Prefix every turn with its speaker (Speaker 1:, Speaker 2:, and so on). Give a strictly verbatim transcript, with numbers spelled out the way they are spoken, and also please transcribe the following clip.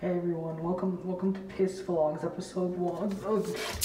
Speaker 1: Hey everyone, welcome welcome to Piss Vlogs episode one. Oh,